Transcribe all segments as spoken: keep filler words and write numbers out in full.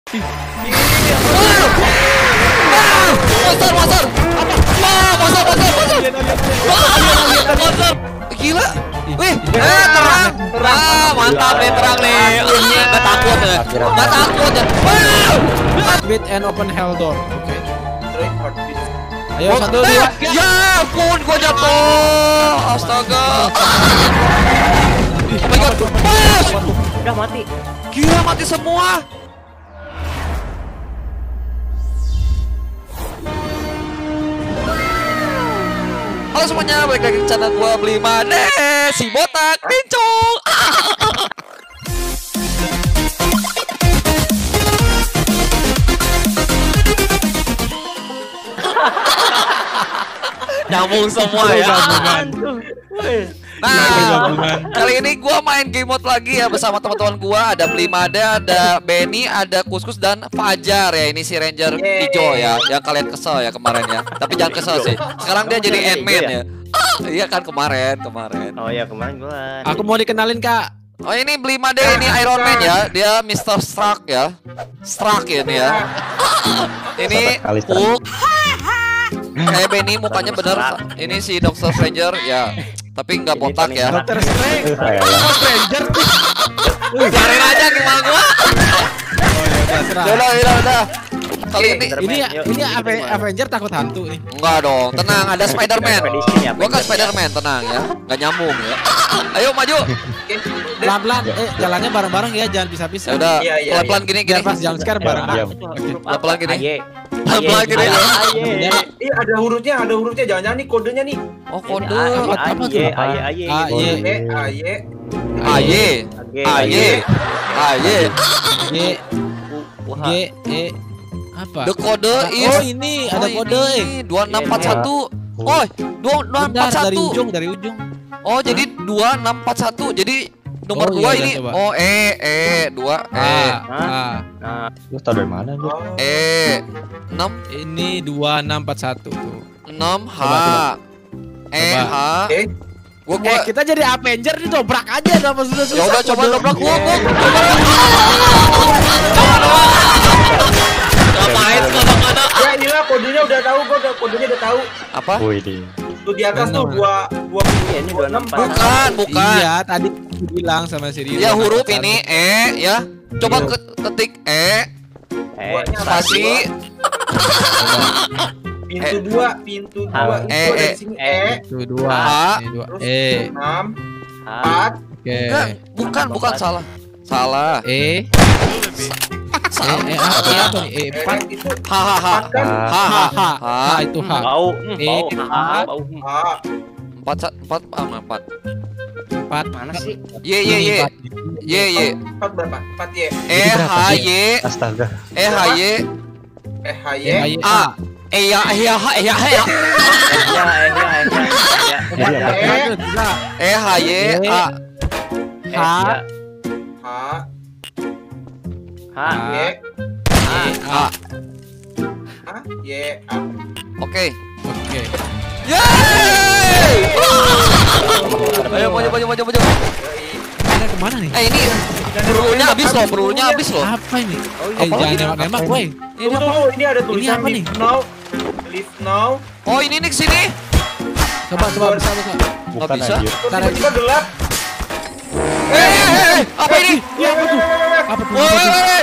Monster, monster. Wah, monster, monster, monster. Monster. Gila. Wih, eh terang. Ah, mantap nih terang nih. Enggak takut ya. Enggak takut ya. Beat and open hell door. Oke. Ayo Oh, satu eh, dua. ya ampun, gua jatuh. Astaga. Oh my god. Bos. Udah mati. Gila mati semua. Halo semuanya, balik lagi ke channel gua Beli Mane, si botak pincung. Nyambung semua ya. Nah, kali ini gua main game mode lagi ya bersama teman-teman gua. Ada Blimade, ada Benny, ada Kuskus dan Fajar ya. Ini si Ranger hijau ya, yang kalian kesel ya kemarin ya. Tapi jangan kesel sih. Sekarang dia jadi Ant-Man ya. Iya kan kemarin, kemarin. Oh iya kemarin gua. Aku mau dikenalin Kak. Oh ini Blimade, ini Iron Man ya. Dia mister Stark ya. Stark ini ya. Ini Hulk. Kayak Benny mukanya bener. Ini si Doctor Stranger ya. Tapi nggak botak ya. Dokter Strange. Oh, Stranger. Biarin aja gimana gua. Udah, udah, udah. Kali ini Ini ini Ave- Avenger takut hantu nih. enggak dong, tenang, ada Spider-Man. Gua kan Spider-Man, tenang ya. Nggak nyambung ya. Ayo maju. Pelan-pelan, eh jalannya bareng-bareng ya, jangan bisa-bisa. Ya udah, Iya, iya, pelan-pelan gini Biar gini. pas jump scare bareng-bareng. Pelan-pelan gini. Aye. Pelan-pelan gini. Aye. Iya ada hurufnya, ada hurufnya. Jangan-jangan nih kodenya nih. Oh, kode. Aye, Apa tuh? aye, aye, aye. A Y E A Y. A Y. A Y. A Y. G G E apa? The kode is Oh ini ada Oh, kode eh. ini dua enam empat satu. Oh, dua enam empat Bentar, dari satu. ujung dari ujung. Oh, jadi dua enam empat satu. Jadi nomor Oh, dua iya, ini. coba. Oh, E E dua E. A A. Nah, Lu tau dari mana lu? E enam Ini dua enam empat satu tuh. enam H. Coba, E Coba. H. Oke. Gua Eh gua kita jadi Avenger nih, dobrak aja sama sudah susah. ya udah coba dobrak gua gua. Ngapain kemana-mana? Ya inilah kodenya udah tahu, gua udah kodenya udah tahu. Apa? Wih di. Tuh di atas tuh dua dua ini dua enam empat. Bukan, bukan. Iya, tadi bilang sama si Rio. Ya huruf ini E ya. Coba ke- ketik E Eh, spasi pintu dua, pintu dua itu E, ada E, di sini E. Itu dua, A. ini dua. Terus E, enam, A, empat, oke. Enggak, bukan, bukan salah. Salah. E, E, E apa E apa nih? E E empat. itu Ha ha ha. empat kan? Ha H, ha. H, H itu H. bau, hmm, E, bau, A. ah, bau. A. Empat sa- empat ah, empat. Empat. Mana sih? Y y y. Y y. Empat berapa? Empat Y. E H Y. Astaga. E H Y. E H Y. E, H, Y, A. E ya e ya e ya e ya. Ya, eh, ya, eh, ya, Jadi apa? E, E H Y A. eh, H, ya. H, H, Y, E, A. A, Y, A. Oke. Oke. Yeay! Ayo maju maju maju maju. Kita kemana nih? Eh ini pelurunya habis loh, pelurunya habis loh. Apa ini? Eh apa jangan lagi? nembak-nembak, woi. Tunggu, tunggu, ini ada tulisan apa nih? leave now. Leave now. Oh ini nih sini. Coba coba bisa bisa. Bukan bisa. anjir. Terus tiba-tiba gelap. Eh, eh, eh, apa ini? Iya apa tuh? Apa tuh? Woi, woi, woi.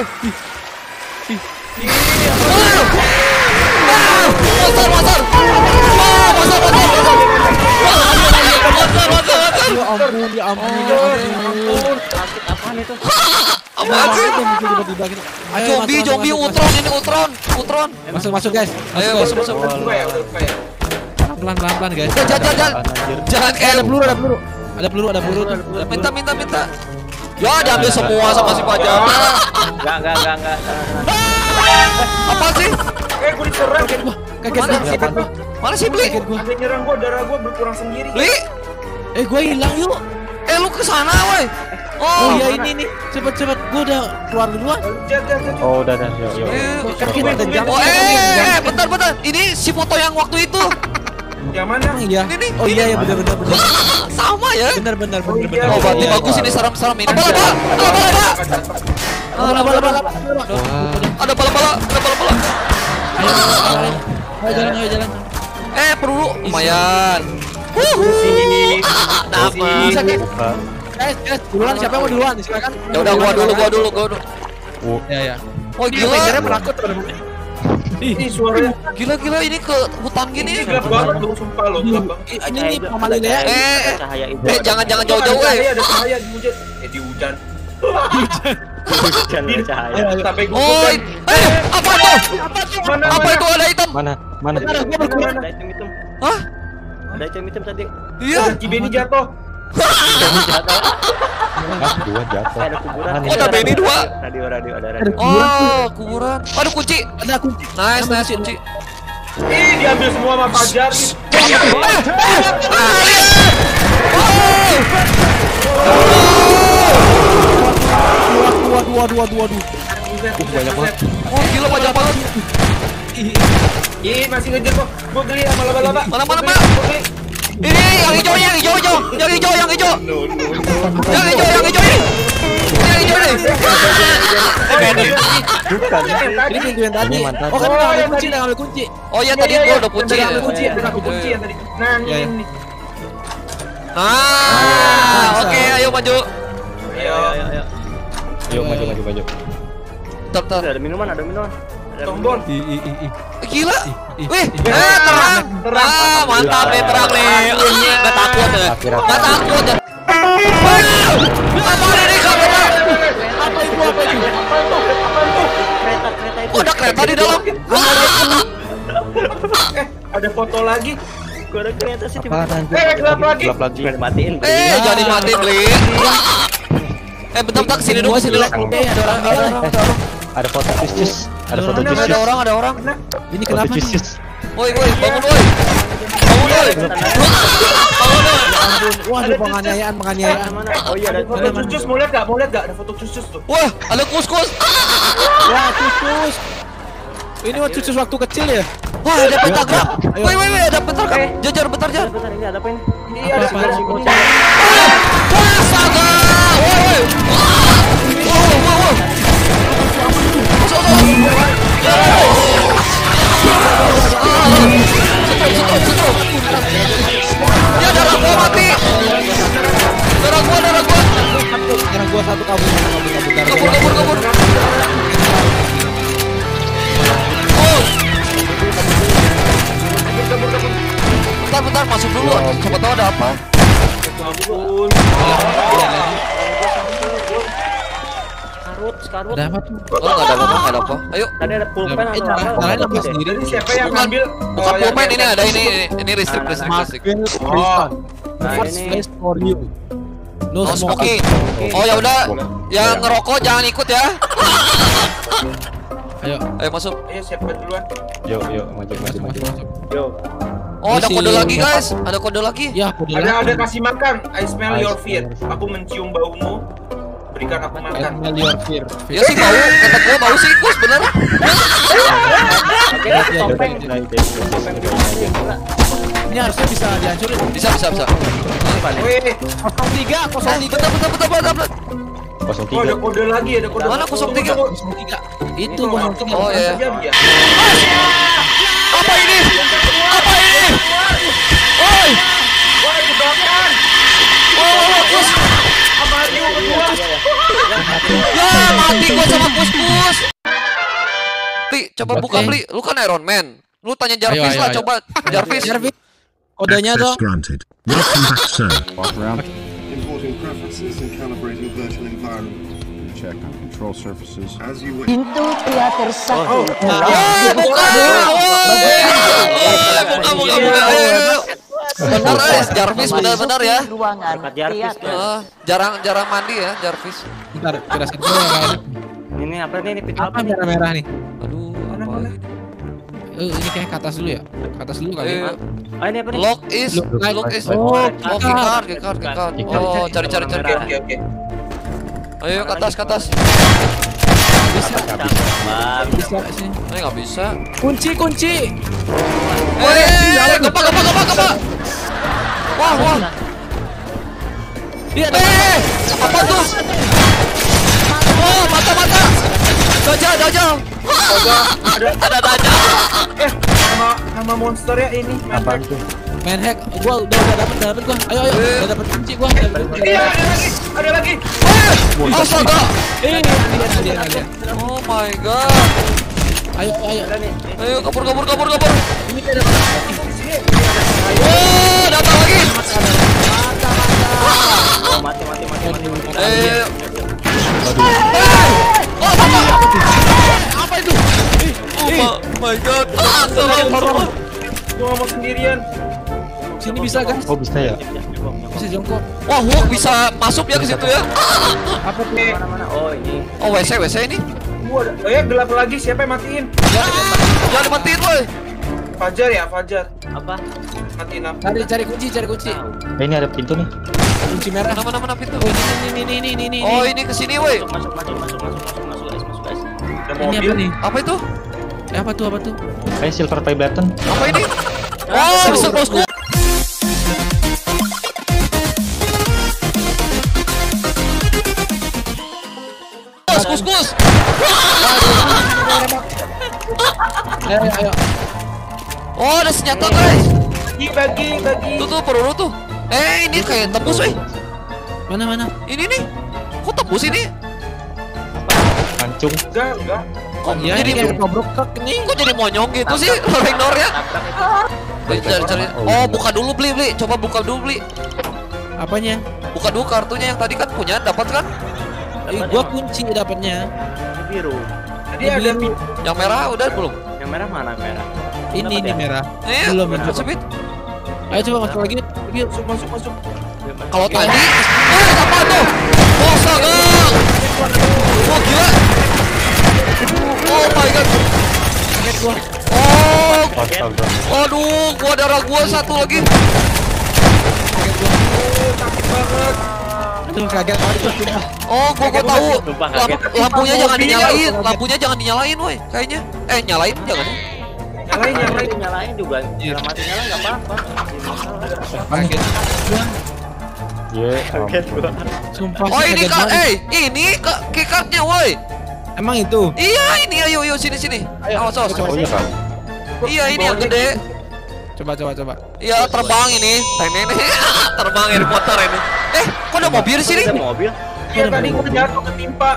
Monster, monster. Ah, monster, monster, monster. Monster, monster, monster. Ya ampun, ya ampun, ya ampun. apaan itu? Apaan sih? Tiba-tiba gitu. Ayo, Zombie, masuk, zombie, masuk, Ultron ini Ultron, Ultron. Masuk masuk guys. Ayo Masuk, masuk guys. masuk. Udah buka ya, udah buka ya. Pelan pelan pelan guys. Jangan jangan jangan. Jangan Eh, kayak ada peluru, ada peluru. Ada peluru, ada peluru. Ada peluru. minta minta minta. Ya diambil semua sama si Fajar. Enggak, enggak, enggak, enggak. Apa sih? Eh, gue diserang. Kaget gua, kaget Mana? gua, kaget gua. Mana sih Bli? Kaget gua. Ada nyerang gua, darah gua berkurang sendiri. Bli? Eh, gua hilang yuk. Eh lu ke sana, woi. Oh Oh, iya ini nih. Cepet cepet, gua udah keluar duluan. Jat, jat, jat. Oh udah dah. Yuk yuk. Eh, Kaget ada jam. Oh, eh, bentar bentar. Ini si foto yang waktu itu. Yang mana? Iya. Ini nih, Oh iya ya benar benar benar. Sama ya? Benar benar Oh, benar iya. benar. Oh, berarti Iya, bagus iya. ini serem-serem ini. Apa apa? Apa apa? Bola, bola, bola, bola. Ada bala-bala, ada bala-bala. Ayo, ayo, ayo jalan, ayo jalan. Eh, peluru lumayan. Sini. Nama. Bisa guys. Guys, guys, duluan siapa yang mau duluan? Silakan. Ya udah gua dulu, gua dulu, gua dulu. Oh, Ya, ya. Oh Ini gila. Avengernya penakut teman. Ih, suaranya Gila gila ini ke hutan ini gini. gelap banget lu, sumpah lu, gelap banget. Ini nih Mama Lilea. Eh, Ada cahaya itu. Eh, jangan jangan jauh-jauh, Ada eh. cahaya, ada cahaya di hujan. Eh, di hujan. Hujan ada cahaya. Sampai gua Oh, kan. it- eh, apa tuh? Mana, Apa mana? itu ada hitam? mana? Mana? Ada gua berkurang. Ada hitam-hitam. Hah? Ada hitam-hitam tadi. Iya. Ada Cibeni jatuh. Ah, dua jatuh. Ada kuburan. Mana Oh, ada Benny dua. Radio, radio, ada radio. Oh, kuburan. Aduh kunci. Ada kunci. Nice, nice kunci. Ih, diambil semua sama Fajar. Waduh, waduh, waduh, waduh. Banyak banget. Oh, gila banyak banget. Ih, masih ngejar kok. Gua geli sama laba-laba. Mana, mana, Gua mana? geli. Ini yang hijau, yang hijau, hijau. Yang hijau, yang hijau. Yang hijau, yang hijau ini. Yang hijau ini. Eh, Benny. Bukan. Ini pintu yang tadi. Ini mantan. Oh, kan Oh, udah ambil yang kunci, tadi. udah ambil kunci. Oh iya Iya, tadi iya, gua iya. udah kunci. Yang tadi kunci, ya. yang tadi kunci yang tadi. Nah, ini Iya, iya. ini. Nah, oke, ayo maju. Ayo, ayo, ayo. Yuk, maju, maju, maju. Bentar, bentar. Ada minuman, ada minuman. Ada Tombol. Ih, ih, ih, ih. Gila. ih. Wih, eh terang. Terang. Ah, mantap nih terang nih. Enggak takut ya. Enggak takut ya. Apa ini kamera? Apa itu, apa itu? kereta, kereta itu. Oh, ada kereta di dalam. Eh, ada foto lagi. Gua ada kereta sih Apaan anjir? Eh, gelap lagi. Gelap lagi. Gua matiin. Eh, jadi mati beli. Eh, bentar, bentar, sini dulu, sini dulu. Eh, ada orang, ada orang. Ada foto cis. Ada foto Mana, cis. Ada orang, ada orang. Ini Foto kenapa nih? cis. Woi, woi, bangun woi. Bangun woi. Bangun woi. Wah, ada penganiayaan, penganiayaan. Mana? Oh iya, ada Ada foto cucus, mau lihat gak? Mau lihat gak? Ada foto cucus tuh. Wah, ada kus-kus. Wah, cucus. Ini mah cucus waktu kecil ya? Wah, ada pentagram. Woi, woi, woi, ada pentagram. Eh. Jajar, bentar, jar. Bentar, ini ada apa ini? Ini ada Apa, ada apa? ada- Wah, astaga. Woi, woi. Wow, wow, wow. Masuk, masuk. Ya, darah gua mati. Darah gua, darah gua. Sekarang gua satu kabur, kabur, kabur, kabur. Kabur, kabur, kabur. Oh. Bentar, bentar, masuk dulu. Siapa tahu ada apa. Ampun. Karut, karut. Ada apa tuh? Oh, enggak ada apa, enggak ada apa. Ayo. Tadi ada pulpen Eh, atau apa? nyalain apa Deh. sendiri? Jadi siapa yang Bukan, ngambil? bukan Oh, yang pulpen, yang- ini ada ini, ini, ini listrik, Nah, listrik, nah, listrik. Crystal. Nah, First ini. place for you. No No smoking. smoking. Oh ya udah, yang ngerokok jangan ikut ya. Ayo, Ayo masuk. Ayo, siapa duluan? Yuk, yuk, maju, maju, masuk, maju. masuk, masuk. Yo. Oh ada Isi. kode lagi guys, ada kode lagi. Ya, aku Ada bilang. ada kasih makan. I smell I your smell feet. your Aku mencium baumu. Berikan aku makan. Smell your fear. Ya sih bau, kata gua bau sih, Kus bener. Oke, topeng. Topeng di mana sih? Gila. Ini harusnya bisa dihancurin. Bisa, bisa, bisa. Weh, nol tiga, nol Eh, tiga. bentar, bentar, bentar, bentar, bentar. Kosong oh ada tiga. kode lagi, ada kode. Mana nol tiga? Tunggu, tunggu. nol tiga. Itu Ini nol kok- tiga. Oh, iya. Jadi ya. Apa ini? Apa ini? Woi, Wah, jebakan. woi, woi, Kus. Apa hati lu berdua? Ya mati gua sama Kus Kus. Bli, coba buka Oke. Bli. Lu kan Iron Man. Lu tanya Jarvis Ayo, ayo, lah, ayo. coba Jarvis. Jarvis. Kodenya Access dong. granted. Welcome back, sir. Importing preferences and calibrating virtual environment. Check on control surfaces. As you wish. Pintu pria tersakti. Oh, buka. Woi, buka, buka, buka. Ayo, ayo, ayo. Benar, guys, Jarvis benar-benar ya. Ruangan Berkat Jarvis, pria guys. Eh, jarang jarang mandi ya Jarvis. Bentar, jelasin dulu ya kan. Ini apa nih? Ini pintu Apa apa nih? merah-merah nih? Aduh, Mana, apa mana? ini? Eh, ini kayak ke atas dulu ya. Ke atas dulu kali. Ayo. Ah, ini apa nih? Lock is, Look like- look is. Oh, Oh, keycard. keycard, keycard, keycard. Keycard. Oh, cari, cari, cari. Oke, oke, oke. Ayo ke atas, ke atas. Bisa, Bang. bisa sini. Eh, nggak bisa. Kunci, kunci. Eh, gepak, gepak, gepak, gepak. Wah, wah. Iya, ada. Eh, apa tuh? Oh, mata mata. Dajjal, Dajjal. Ada Ada Dajjal. eh nama nama monsternya ini. Apaan tuh? Main hack. Gua udah udah dapet dapet gua. Ayo ayo. Udah dapet kunci gua. Dapet kunci. Iya, ada lagi. Ada lagi. Astaga. Eh, kalian kalian kalian. Oh my god. Ayo ayo. Ayo kabur kabur kabur kabur. Ini ada Oh, datang lagi. Oh, mati mati mati mati mati. Eh. Waduh. Oh, mata. apa itu? Oh my god. Astagfirullah. Gua mau sendirian. Sini bisa guys. Oh bisa ya? Bisa jongkok. Wah, Hulk bisa masuk ya ke situ ya. Apa tuh? Eh, Mana mana? Oh, ini. Oh, W C W C ini. gua ada. Oh ya, gelap lagi. Siapa yang matiin? Jangan dimatiin, woi. Fajar ya, Fajar. Apa? Matiin apa? Cari cari kunci, cari kunci. Eh, ini ada pintu nih. Kunci merah. Mana mana mana pintu. Oh, ini ini ini ini ini. Oh, ini ke sini, woi. Masuk masuk masuk masuk masuk masuk guys masuk guys. Ada Ini apa mobil. nih? Apa itu? Eh, apa tuh? Apa tuh? Eh, silver play button. Apa ini? Oh, bisa bosku. Kus, kus, kus. Ayo ayo ayo. Oh, ada senjata, guys. Bagi, bagi, bagi. Tuh tuh peluru tuh. Eh, ini kayak tembus, woi. Mana mana? Ini nih. Kok tembus ini? Hancung. Enggak, enggak. Kok Ya jadi ini kayak tobrok nih. kok jadi monyong gitu sih? Loreng-lornya. Tabrak itu. Cari, cari. Oh, buka dulu beli, beli. Coba buka dulu beli. Apanya? Buka dulu kartunya yang tadi kan punya, dapat kan? Eh, gua kunci dapatnya. Ini biru. Tadi ada biru. Yang merah udah belum? Yang merah mana merah? Ini Dapat nih ya? merah. Eh, Belum, belum belum. sebit. Ayo coba masuk lagi. Lagi. masuk, masuk, masuk. Kalau tadi, eh apa tuh? Oh, astaga. Oh, gila. Oh my god. Kaget gua. Oh, Astaga. aduh, gua darah gua satu lagi. Kaget gua. Takut banget. Aduh, kaget banget gua. Oh, gua gua tahu. Sumpah Lamp- kaget. lampunya jangan Mobil. dinyalain, lampunya jangan dinyalain, woi. Kayaknya. Eh, nyalain jangan. Nyalain, nyalain. Nyalain nyalain juga. Kalau mati nyala nggak apa-apa. Kaget. Gua. Ye, ampun. Sumpah Oh, sih ini kaget kak, banget. eh, ini ke keycardnya, woi. Emang itu? Iya, ini ayo, yuk sini sini. Ayo, Awas, awas. coba, Oh iya kan? Iya, ini yang gede. Coba coba coba. Iya, terbang ini. Nenek terbang Harry Potter ini. Eh, kok ada mobil di sini? Ada mobil. Iya, tadi gua jatuh ketimpa.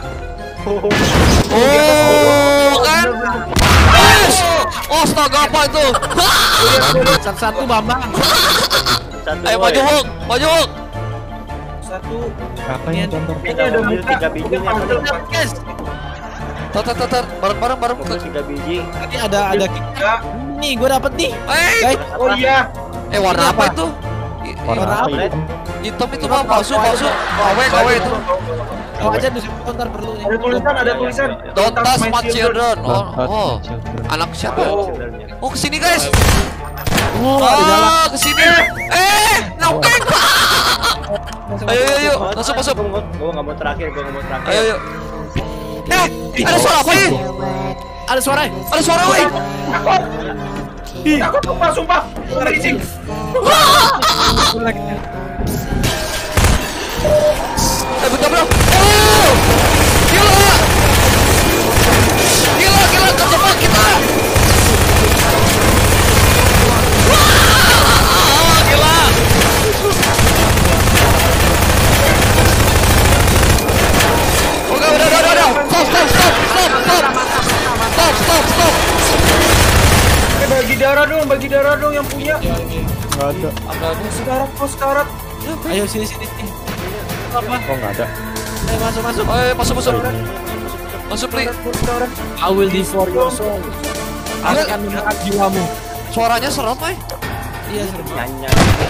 Oh, kan? Yes! Oh, astaga apa itu? Satu-satu Bambang. Satu. Ayo woy. maju Hulk, maju Hulk. Satu. Apa yang gambar? Ini ada mobil muka. tiga biji Udah nih, apa puzzle, nih? Pak. Yes. Tar, tar, tar, tar. bareng, bareng, bareng. Mobil tiga biji. Tadi ada ada Ya. nih, gua dapet nih. Eh, Guys, Oh iya. eh warna Ini apa apa? itu? I- Warna Warna apa apa? itu? Hitam itu mah palsu, palsu. K W, K W itu. oh aja di situ ntar perlu nih. Ada tulisan, ada tulisan. Don't touch my children. children. Oh, Don't touch oh. my children. Anak siapa? Oh. Oh, kesini guys. Oh, ada jalan. Ah, kesini. Eh, nongkeng. Ayo, ayo, ayo. Masuk, masuk. Gue nggak mau terakhir, gue nggak mau terakhir. Ayo, ayo. Eh, ada suara apa ini? Ada suara. Ada suara, woi. Takut sumpah, sumpah. Berisik. Eh, bentar, bro. Oh, gila. Gila, gila, terjebak kita. Wah, gila. Oke, udah, udah, udah, udah. Stop, stop, stop, stop, stop. Stop, stop, stop. Eh, bagi darah dong, bagi darah dong yang punya. Nggak ada. Sekarat, kok sekarat. Ayo sini sini sini. Apa? Oh nggak ada. Ayo masuk masuk. Ayo, masuk, masuk. Masuk, Li. Sekarat. I will devour your soul. Aku akan mengangkat jiwamu. Suaranya serem, woi. Iya serem. Nyanyi.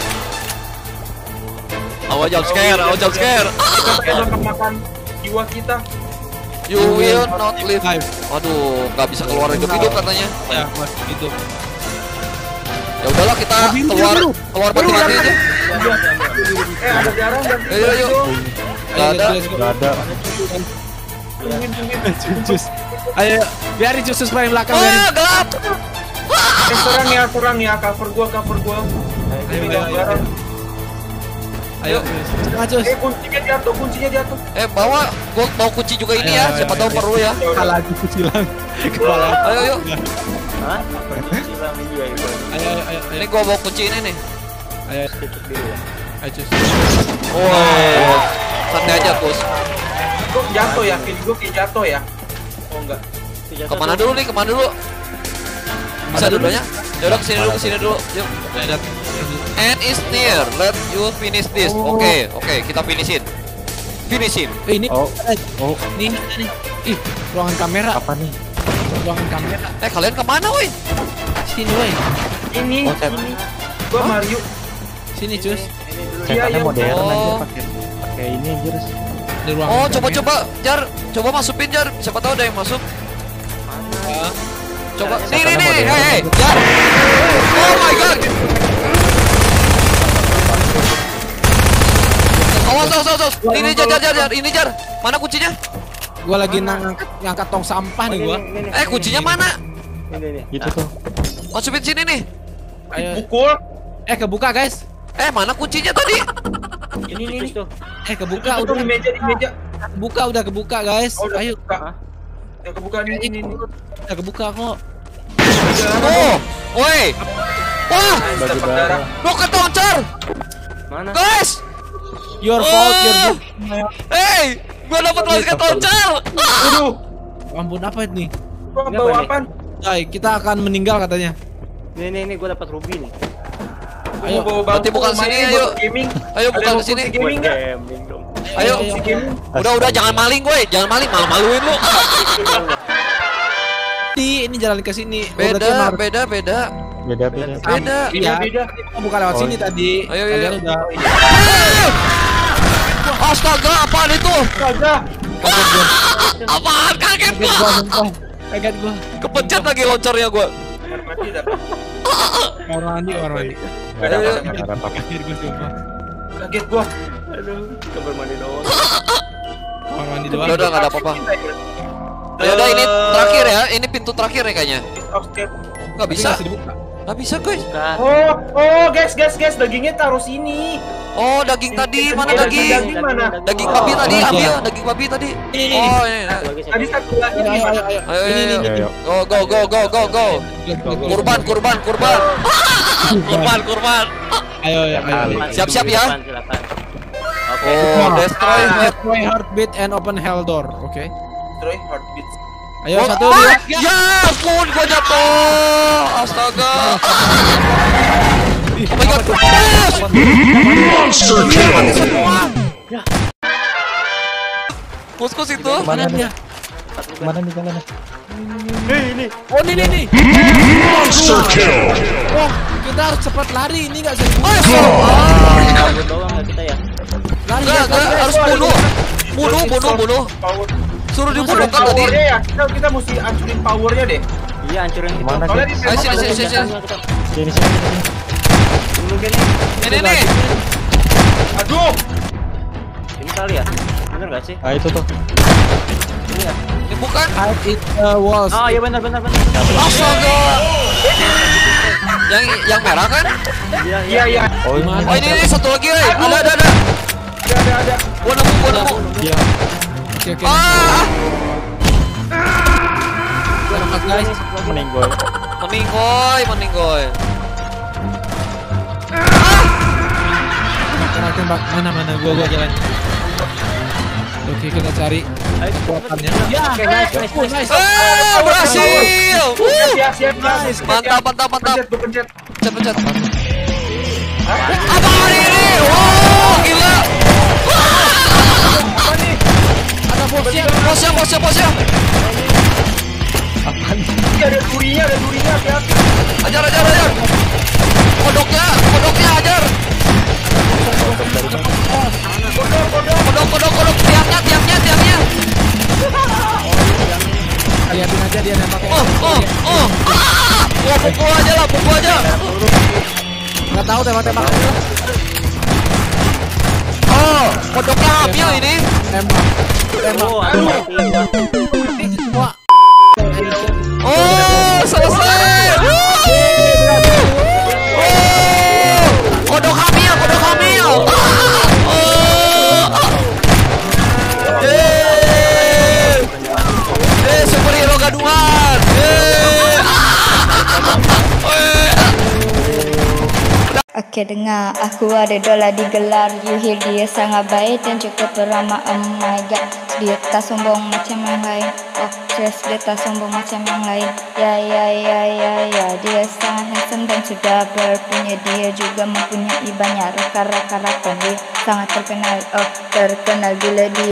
Awas jump scare, awas jump scare. Kita kayak makan jiwa kita. You will not live. Live. Waduh, nggak bisa keluar hidup-hidup katanya. Ya, mas itu. Ya udahlah kita keluar keluar mati-mati aja. Eh, ada darah dan Ayo, ayo. Nggak ada. Nggak ada. Tungguin, tungguin. Jus. Ayo, biarin jus paling belakang biarin. Ah, gelap. Eh, serang ya, serang ya. Cover gua, cover gua. Ayo, Ini ayo, darah. Ayo, setengah Cus. Eh kuncinya jatuh, kuncinya jatuh. Eh bawa, gua bawa kunci juga ini Ayo, ya. ayo, Siapa ayo, tahu ayo. perlu ya. Kepala lagi kecilan. Kepala. Ayo yuk. Hah? Silang iya itu. Ayo, ayo, ayo, Ini ayo. gua bawa kunci ini nih. Ayo, Tutup dulu ya. ayo Cus. Wow. Santai aja, Kus. Kok jatuh ya? Kill gue kayak jatuh ya? Oh enggak. Kemana dulu nih? Kemana dulu? Bisa dulunya? Ya udah kesini dulu, kesini dulu. Yuk. And is near. Let you finish this. Oke, oke, kita finishin. Finishin. Eh, ini Oh, oh, nih, nih. Ih, ruangan kamera. apa nih? Ruangan kamera. Eh, kalian kemana, woi? Sini, woi. Ini, Oh, Ted. ini. Gua Mario. Sini, Cus. Cetannya iya. modern Oh. aja pakai pakai ini aja. Res. Di ruangan Oh, kamera. coba-coba, Jar. Coba masukin, Jar. Siapa tahu ada yang masuk. Coba. Nih, nih, nih. Hei, hei. Jar. Oh my god. Awas, awas, awas, awas. Ini Jar, Jar, Jar, Jar. Ini Jar. Mana kuncinya? Gua lagi ngangkat ngangkat tong sampah nih gua. Eh, kuncinya mana? Ini nih. Gitu tuh. Masukin sini nih. Ayo. Pukul. Eh, kebuka, guys. Eh, mana kuncinya tadi? Ini nih tuh. Eh, kebuka Itu udah. di meja, di meja. Kebuka udah kebuka, guys. Oh, udah Ayo. kebuka. Ya kebuka nih, ini, ini. Udah kebuka kok. Oh, woi. Wah, Bagi Dapat darah. roket launcher. Mana? Guys. Your fault, your Oh. Hey, gua dapat roket launcher. Aduh. Ampun, apa ini? Gua Ini bawa apa nih? apaan? Hai, kita akan meninggal katanya. Nih nih nih gua dapat ruby nih. Ayo. Gua bawa Berarti bangku, bukan main sini, buat ayo. Gaming. Ayo, Ada bukan yang ke sini. mau gaming enggak? Gaming dong. Ayo. ayo. Gaming. Udah, udah jangan maling gue, jangan maling, malu-maluin lu. Di, ini jalan ke sini. Oh, berarti Beda, harus- beda, beda. Beda beda. Beda. Iya, Beda. kita bukan lewat Oh. sini tadi. Ayo, ayo, Kalian ayo. udah. Astaga, apaan itu? Astaga. Apaan? Kaget Kaget gua. gua, sumpah. Kaget gua. Kepencet lagi launchernya gua. Air mati dapat. Kamar mandi, kamar mandi. Nggak ada Ayo, apa-apa, ayo. nggak ada apa-apa. Kaget gua, sumpah. Kaget gua. Aduh, kamar mandi doang. Kamar mandi doang. Udah, udah nggak ada apa-apa. Ya udah ini terakhir ya, ini pintu terakhir ya kayaknya. Oke. Nggak Tapi bisa, nggak dibuka. nggak bisa guys. Bukan. Oh, oh, guys, guys, guys, dagingnya taruh sini. Oh daging tadi, mana Daging, daging? daging mana? Daging babi tadi, Oh, ambil iya. daging babi tadi. Ini, ini, Oh ini. Tadi satu lagi Ayo, di ayo, mana? ayo, ayo. Ayo, Ini, ini, ayo, ini. Ayo, ayo. Go go go go go go. Kurban kurban kurban. Kurban kurban. Ayo, ayo, ayo. ayo. Siap-siap ya. Silakan, silakan. Oke. Oh destroy head. Destroy heartbeat and open hell door. Oke. Destroy heartbeat. Ayo, Oh, satu, ah, dua. ya ampun, gua jatuh. Astaga. Oh my god. Monster kill. Kus-kus itu. Mana nih? dia? Mana nih jalannya? Oh, ini, ini, ini. Monster kill! Oh, kita harus cepat lari. Ini nggak bisa dibunuh. Oh, so- Kabur doang nggak kita ya? Lari, Enggak, guys, enggak, lari. harus bunuh. Bunuh, bunuh, bunuh. Power. Suruh dibunuh kan tadi. Powernya ya, kita kita mesti hancurin powernya deh. Iya, hancurin itu. Mana Soalnya sih? di Ayo, sini, sini, sini, sini. Sini sini. sini. Dulu gini. Ini nih. Aduh. Ini kali ya? Bener nggak sih? Ah itu tuh. Ini ya? Ini bukan. Hide in the walls. Oh iya benar benar benar. Astaga. Yang yang merah kan? Iya Iya, iya. Oh ini. Mana? Oh ini, ini satu lagi, eh. Ada, ada, ada. Ada, ada, ada. Gua nemu, gua nemu. Iya. Oke, oke. Ah, Selamat, guys. Meninggoy. meninggoy, meninggoy. Tembak, tembak. Mana, mana? Gua, gua jalan. Oke, kita cari Ayo kekuatannya. Ya, oke nice nice Oh, nice. nice. Eh, berhasil. Siap, Uh, siap, siap. Nice. Mantap, mantap, mantap. Pencet, gua pencet. Pencet, pencet. Apa ini? Wow, gila. Apa nih? Ada bosnya. Bosnya, bosnya, bosnya. Ini ada durinya, ada durinya, hati-hati. Ajar, ajar, ajar. Kodoknya, kodoknya ajar. Kodok, kodok. Kodok, kodok, kodok. Tiangnya, tiangnya, tiangnya. Lihatin aja dia nembaknya. Oh, oh, oh. Ah, wah, pukul aja lah, pukul aja. Nggak tahu tembak-tembak. Oh, kodoknya hamil ini. Tembak. Tembak. Oh, aduh. mati. Wah. Oh, selesai. Oh, kodok hamil, kodok hamil. Ah. Oke dengar, aku ada dolar digelar. You hear dia sangat baik dan cukup ramah. Oh my god, dia tak sombong macam yang lain. Oh yes, dia tak sombong macam yang lain. Ya ya ya ya ya, dia sangat handsome dan sudah berpunya. Dia juga mempunyai banyak rekan-rekan. Dia sangat terkenal, oh terkenal bila dia